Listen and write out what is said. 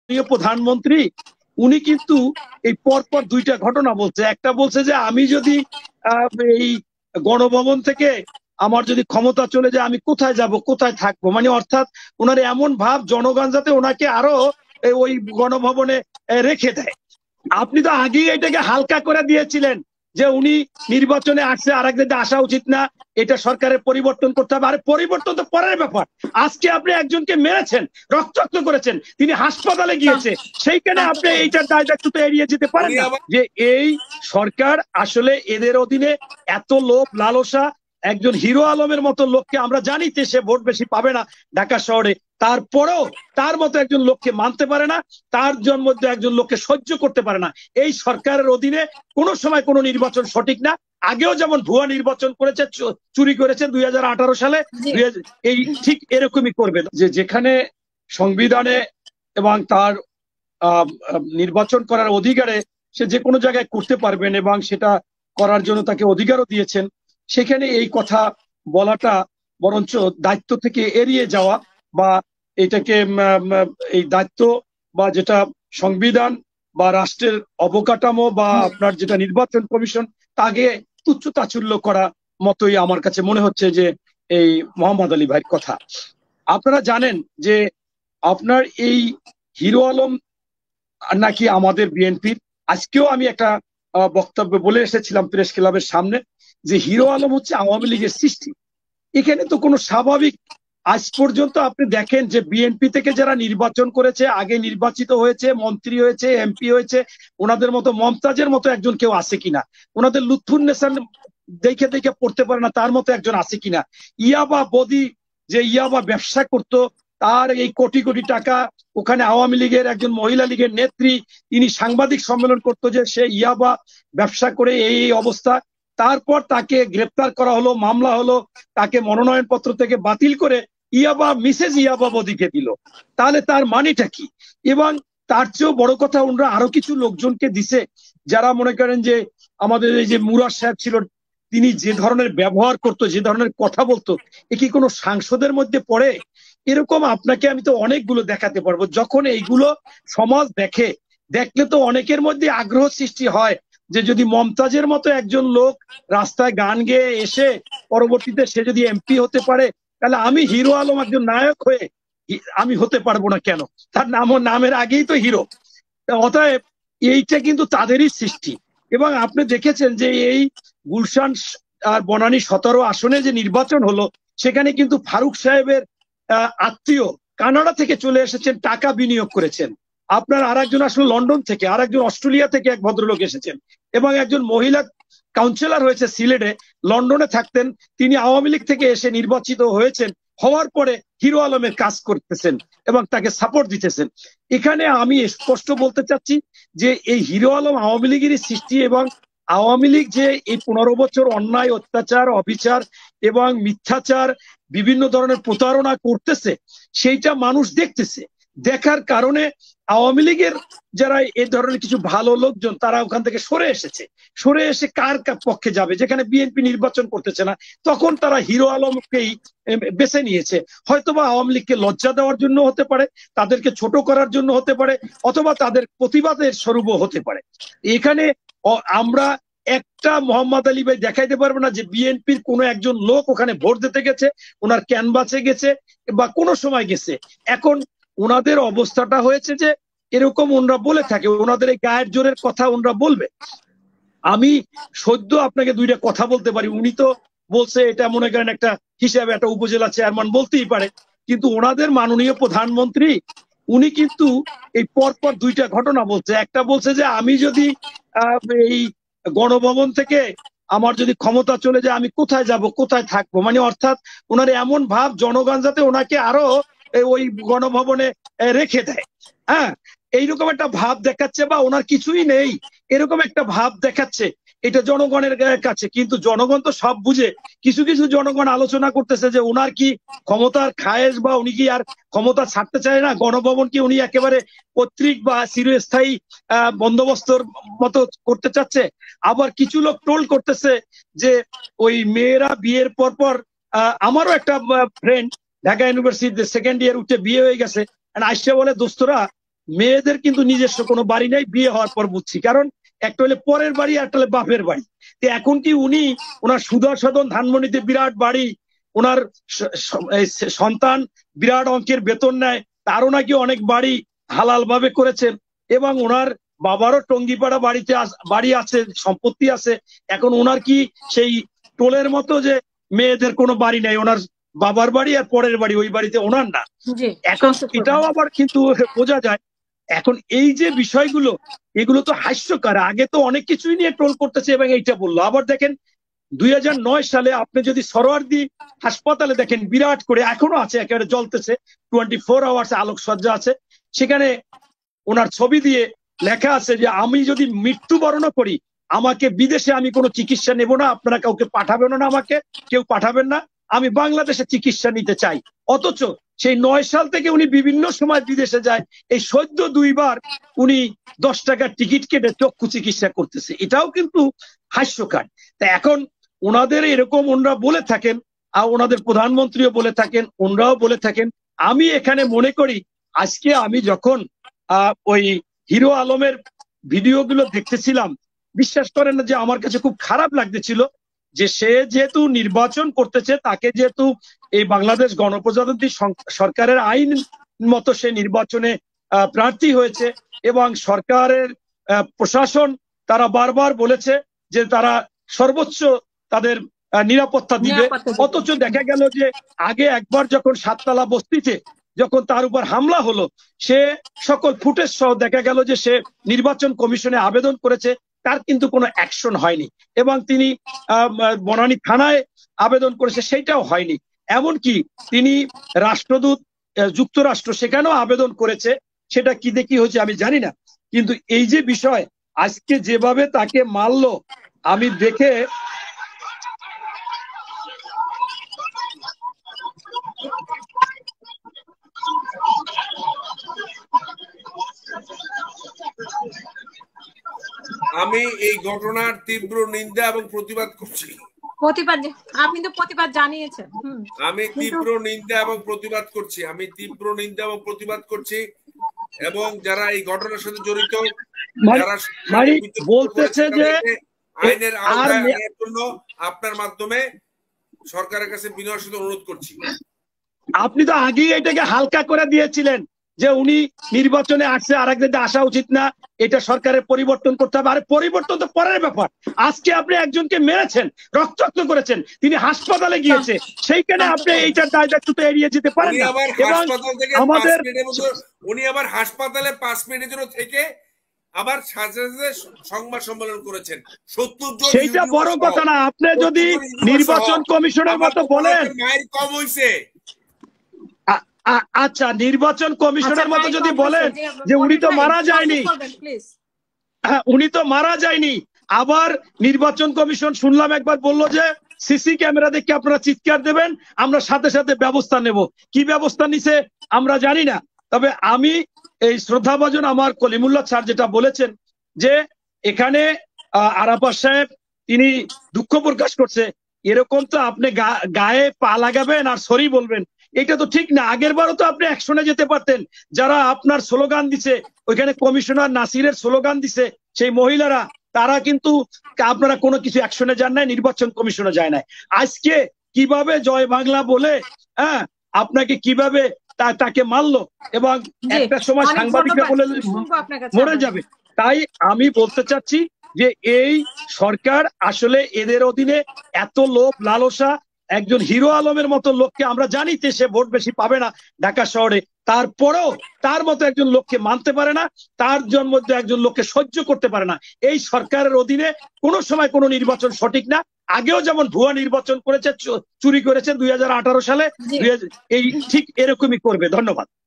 প্রধানমন্ত্রী উনি কিন্তু এই পরপর দুইটা ঘটনা বলছে। একটা বলছে যে আমি যদি এই গণভবন থেকে আমার যদি ক্ষমতা চলে যায় আমি কোথায় যাব, কোথায় থাকবো, মানে অর্থাৎ ওনার এমন ভাব জনগণ যাতে ওনাকে আরো ওই গণভবনে রেখে দেয়। আপনি তো আগেই এটাকে হালকা করে দিয়েছিলেন যে উনি নির্বাচনে আসছে, আর একদিন আসা উচিত না, এটা সরকারের পরিবর্তন করতে হবে। আরে পরিবর্তন তো পরের ব্যাপার। আজকে আপনি একজনকে মেরেছেন, রক্তাক্ত করেছেন, তিনি হাসপাতালে গিয়েছে, সেইখানে আপনি এইটার দায় দায়িত্ব তো এড়িয়ে যেতে পারেন না। যে এই সরকার আসলে এদের অধীনে এত লোভ লালসা, একজন হিরো আলমের মতো লোককে আমরা জানি যে সে ভোট বেশি পাবে না ঢাকা শহরে, তারপরেও তার মতো একজন লোককে মানতে পারে না, তার মধ্যে একজন লোককে সহ্য করতে পারে না। এই সরকারের অধীনে কোনো সময় কোনো নির্বাচন সঠিক না। আগেও যেমন ভুয়া নির্বাচন করেছে, চুরি করেছে 2018 সালে, এই ঠিক এরকমই করবে। যে যেখানে সংবিধানে এবং তার নির্বাচন করার অধিকারে সে যে কোনো জায়গায় করতে পারবেন এবং সেটা করার জন্য তাকে অধিকারও দিয়েছেন, সেখানে এই কথা বলাটা বরঞ্চ দায়িত্ব থেকে এড়িয়ে যাওয়া, বা এটাকে এই দায়িত্ব বা যেটা সংবিধান বা রাষ্ট্রের অবকাঠামো বা আপনার যেটা নির্বাচন কমিশন, তাকে তুচ্ছ তাচ্ছিল্য করা মতোই আমার কাছে মনে হচ্ছে যে এই মোহাম্মদ আলী ভাইয়ের কথা। আপনারা জানেন যে আপনার এই হিরো আলম নাকি আমাদের বিএনপির, আজকেও আমি একটা বক্তব্য বলে এসেছিলাম প্রেস ক্লাবের সামনে যে হিরো আলম হচ্ছে আওয়ামী লীগের সৃষ্টি। এখানে তো কোনো স্বাভাবিক, আজ পর্যন্ত আপনি দেখেন যে বিএনপি থেকে যারা নির্বাচন করেছে, আগে নির্বাচিত হয়েছে, মন্ত্রী হয়েছে, এমপি হয়েছে, ওনাদের মতো মমতাজের মতো একজন কেউ আছে কিনা, ওনাদের লুৎফুন্নেসান দেখে দেখে পড়তে পারে না তার মতো একজন আছে কিনা, ইয়াবা বদি যে ইয়াবা ব্যবসা করতো, তার এই কোটি কোটি টাকা, ওখানে আওয়ামী লীগের একজন মহিলা লীগের নেত্রী, তিনি সাংবাদিক সম্মেলন করতো যে সে ইয়াবা ব্যবসা করে এই অবস্থা, তারপর তাকে গ্রেপ্তার করা হলো, মামলা হলো, তাকে মনোনয়ন পত্র থেকে বাতিল করে ইয়াবা মিসেস ইয়াবা বদিকে দিল। তাহলে তার মানেটা কি? এবং তার চেয়েও বড় কথা, ওনারা আরো কিছু লোকজনকে দিছে যারা মনে করেন যে আমাদের এই যে মুরাদ সাহেব ছিল, তিনি যে ধরনের ব্যবহার করতো, যে ধরনের কথা বলতো, এ কি কোনো সাংসদের মধ্যে পড়ে? এরকম আপনাকে আমি তো অনেকগুলো দেখাতে পারবো। যখন এইগুলো সমাজ দেখে, দেখলে তো অনেকের মধ্যে আগ্রহ সৃষ্টি হয় যে যদি মমতাজের মতো একজন লোক রাস্তায় গান গেয়ে এসে পরবর্তীতে সে যদি এমপি হতে পারে, তাহলে আমি হিরো আলম একজন নায়ক হয়ে আমি হতে পারবো না কেন? তার নামের আগেই তো হিরো। অতএব এইটা কিন্তু তাদেরই সৃষ্টি। এবং আপনি দেখেছেন যে এই গুলশান আর বনানী 17 আসনে যে নির্বাচন হলো, সেখানে কিন্তু ফারুক সাহেবের আত্মীয় কানাডা থেকে চলে এসেছেন, টাকা বিনিয়োগ করেছেন। আপনার আর একজন আসলে লন্ডন থেকে, আর একজন অস্ট্রেলিয়া থেকে এক ভদ্রলোক এসেছেন, এবং একজন মহিলা কাউন্সিলর হয়েছে সিলেটে, লন্ডনে থাকতেন, তিনি আওয়ামী লীগ থেকে এসে নির্বাচিত হয়েছেন, হওয়ার পরে হিরো আলমের কাজ করতেছেন এবং তাকে সাপোর্ট দিতেছেন। এখানে আমি স্পষ্ট বলতে চাচ্ছি যে এই হিরো আলম আওয়ামী লীগেরই সৃষ্টি, এবং আওয়ামী লীগ যে এই 15 বছর অন্যায়, অত্যাচার, অবিচার এবং মিথ্যাচার, বিভিন্ন ধরনের প্রতারণা করতেছে, সেইটা মানুষ দেখতেছে। দেখার কারণে আওয়ামী লীগের যারা এই ধরনের কিছু ভালো লোকজন, তারা ওখান থেকে সরে এসেছে। সরে এসে কার পক্ষে যাবে? যেখানে বিএনপি নির্বাচন করতেছে না, তখন তারা হিরো আলমকেই বেছে নিয়েছে। হয়তোবা আওয়ামী লীগকে লজ্জা দেওয়ার জন্য হতে পারে, তাদেরকে ছোট করার জন্য হতে পারে, অথবা তাদের প্রতিবাদের স্বরূপও হতে পারে। এখানে আমরা একটা মোহাম্মদ আলী ভাই দেখাইতে পারবো না যে বিএনপির কোনো একজন লোক ওখানে ভোট দিতে গেছে, ওনার ক্যানভাসে গেছে বা কোনো সময় গেছে। এখন ওনাদের অবস্থাটা হয়েছে যে এরকম ওনারা বলে থাকে, ওনাদের এই গায়ের জোরের কথা ওনারা বলবে। আমি সদ্য আপনাকে দুইটা কথা বলতে পারি। উনি তো বলছে এটা মনে করেন একটা হিসাবে একটা উপজেলা চেয়ারম্যান বলতেই পারে, কিন্তু ওনাদের মাননীয় প্রধানমন্ত্রী উনি কিন্তু এই পরপর দুইটা ঘটনা বলছে। একটা বলছে যে আমি যদি এই গণভবন থেকে আমার যদি ক্ষমতা চলে যায় আমি কোথায় যাব, কোথায় থাকবো, মানে অর্থাৎ ওনার এমন ভাব জনগণ যাতে ওনাকে আরো ওই গণভবনে রেখে দেয়। হ্যাঁ, এইরকম একটা ভাব দেখাচ্ছে, বা ওনার কিছুই নেই এরকম একটা ভাব দেখাচ্ছে, এটা জনগণের কাছে। কিন্তু জনগণ তো সব বুঝে। কিছু কিছু জনগণ আলোচনা করতেছে যে ওনার কি ক্ষমতার খায়েশ, বা উনি কি আর ক্ষমতা ছাড়তে চায় না, গণভবন কি উনি একেবারে পৈতৃক বা চিরস্থায়ী বন্দোবস্তর মতো করতে চাচ্ছে। আবার কিছু লোক ট্রোল করতেছে যে ওই মেয়েরা বিয়ের পর পর, আমারও একটা ফ্রেন্ড ঢাকা ইউনিভার্সিটিতে সেকেন্ড ইয়ার উঠে বিয়ে হয়ে গেছে, আইসা বলে দোস্তরা মেয়েদের কিন্তু নিজস্ব কোনো বাড়ি নাই, বিয়ে হওয়ার পর বুঝছি। কারণ একটা হলে পরের বাড়ি, একটা হলে বাপের বাড়ি। তো এখন কি উনি ওনার সুধা সদন ধানমন্ডিতে বিরাট বাড়ি, ওনার সন্তান বিরাট অঙ্কের বেতন নেয়, তারও নাকি অনেক বাড়ি হালাল ভাবে করেছেন, এবং ওনার বাবারও টঙ্গিপাড়া বাড়ি আছে, সম্পত্তি আছে। এখন ওনার কি সেই টোলের মতো যে মেয়েদের কোনো বাড়ি নাই, ওনার বাবার বাড়ি আর পরের বাড়ি ওই বাড়িতে ওনার না? এখন এটাও আবার কিন্তু বোঝা যায়। এখন এই যে বিষয়গুলো, এগুলো তো হাস্যকর। আগে তো অনেক কিছুই নিয়ে ট্রোল করতেছে এবং এইটা বললো। আবার দেখেন 2009 সালে আপনি যদি সরোয়ার্দী হাসপাতালে দেখেন, বিরাট করে এখনো আছে, একেবারে জ্বলতেছে, 24 আওয়ার্স আলোকসজ্জা আছে, সেখানে ওনার ছবি দিয়ে লেখা আছে যে আমি যদি মৃত্যুবরণ করি, আমাকে বিদেশে আমি কোনো চিকিৎসা নেব না, আপনারা কাউকে পাঠাবেন না, আমাকে কেউ পাঠাবেন না, আমি বাংলাদেশে চিকিৎসা নিতে চাই। অথচ সেই 9 সাল থেকে উনি বিভিন্ন সময় বিদেশে যায়, এই সদ্য 2বার উনি 10 টাকার টিকিট কেটে চক্ষু চিকিৎসা করতেছে। এটাও কিন্তু হাস্যকর। তা এখন ওনাদের এরকম ওনারা বলে থাকেন, আর ওনাদের প্রধানমন্ত্রীও বলে থাকেন, ওনারাও বলে থাকেন। আমি এখানে মনে করি, আজকে আমি যখন ওই হিরো আলমের ভিডিওগুলো দেখতেছিলাম, বিশ্বাস করেন না যে আমার কাছে খুব খারাপ লাগতেছিল যে সে যেহেতু নির্বাচন করতেছে, তাকে যেহেতু এই বাংলাদেশ গণপ্রজাতন্ত্রী সরকারের আইন মতো সে নির্বাচনে প্রার্থী হয়েছে, এবং সরকারের প্রশাসন তারা বারবার বলেছে যে তারা সর্বোচ্চ তাদের নিরাপত্তা দিবে। অথচ দেখা গেল যে আগে একবার যখন 7তলা বস্তিতে যখন তার উপর হামলা হলো, সে সকল ফুটেজ সহ দেখা গেল যে সে নির্বাচন কমিশনে আবেদন করেছে, তার কিন্তু কোনো অ্যাকশন হয়নি, এবং তিনি বনানী থানায় আবেদন করেছে, সেইটাও হয়নি। এমনকি তিনি রাষ্ট্রদূত যুক্তরাষ্ট্র সেখানেও আবেদন করেছে, সেটা কি দেখি হয়েছে আমি জানি না। কিন্তু এই যে বিষয়, আজকে যেভাবে তাকে মারলো, আমি দেখে আমি এই ঘটনার তীব্র নিন্দা এবং প্রতিবাদ করছি। আপনি তো প্রতিবাদ জানিয়েছেন। আমি তীব্র নিন্দা এবং প্রতিবাদ করছি। এবং যারা এই ঘটনার সাথে জড়িত, যারা বলতেছে যে আইনের আওতায় আনার জন্য আপনার মাধ্যমে সরকারের কাছে বিনয়ের সাথে অনুরোধ করছি। আপনি তো আগেই এটাকে হালকা করে দিয়েছিলেন যে উনি নির্বাচনে আসছে, আর একদিকে আসা উচিত না, এটা সরকারের পরিবর্তন করতে হবে। আরে পরিবর্তন তো পরের ব্যাপার। আজকে আপনি একজনকে মেরেছেন, রক্তাক্ত করেছেন, তিনি হাসপাতালে গিয়েছে, সেইখানে আপনি এইটার দায় দায়িত্ব তো এড়িয়ে যেতে পারেন না। আমাদের উনি আবার হাসপাতালে 5 মিনিটের জন্য থেকে আবার সংবাদ সম্মেলন করেছেন। 70 জন, সেইটা বড় কথা না। আপনি যদি নির্বাচন কমিশনের মতো বলেন, মায়ের কম হইছে। আচ্ছা, নির্বাচন কমিশনের মতো যদি বলেন যে উনি তো মারা যায়নি, উনি তো মারা যায়নি, আবার নির্বাচন কমিশন শুনলাম একবার বললো যে সিসি ক্যামেরা দেখে আপনারা চিৎকার দেবেন, আমরা সাথে সাথে ব্যবস্থা নেব। কি ব্যবস্থা নিছে আমরা জানি না। তবে আমি এই শ্রদ্ধাভাজন আমার কলিমুল্লাহ স্যার যেটা বলেছেন যে এখানে আরাফাত সাহেব তিনি দুঃখ প্রকাশ করছে, এরকম তো আপনি গায়ে পা লাগাবেন আর সরি বলবেন, এটা তো ঠিক না। আগের বারও তো আপনি অ্যাকশনে যেতে পারতেন। যারা আপনার স্লোগান দিছে, ওইখানে কমিশনার নাসিরের স্লোগান দিছে সেই মহিলারা, তারা কিন্তু আপনারা কোনো কিছু অ্যাকশনে যান নাই, নির্বাচন কমিশনে যায় নাই। আজকে কিভাবে জয় বাংলা বলে আপনাকে কিভাবে তাকে মারলো, এবং একটা সময় সাংবাদিকরা বলে মরে যাবে। তাই আমি বলতে চাচ্ছি যে এই সরকার আসলে এদের অধীনে এত লোভ লালসা, একজন হিরো আলমের মতো লোককে আমরা জানি যে সে ভোট বেশি পাবে না ঢাকা শহরে, তারপরেও তার মতো একজন লোককে মানতে পারে না, তার মধ্যে একজন লোককে সহ্য করতে পারে না। এই সরকারের অধীনে কোনো সময় কোনো নির্বাচন সঠিক না। আগেও যেমন ভুয়া নির্বাচন করেছে, চুরি করেছে 2018 সালে, এই ঠিক এরকমই করবে। ধন্যবাদ।